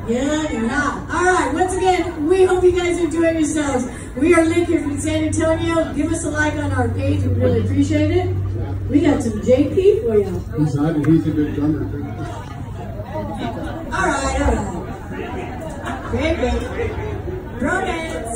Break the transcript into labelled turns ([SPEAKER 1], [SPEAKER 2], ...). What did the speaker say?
[SPEAKER 1] Yeah, you're not. All right, once again, we hope you guys enjoy yourselves. We are Link here from San Antonio. Give us a like on our page. We really appreciate it. We got some JP for you.
[SPEAKER 2] He's a good drummer.
[SPEAKER 1] All right. Great. Drum dance.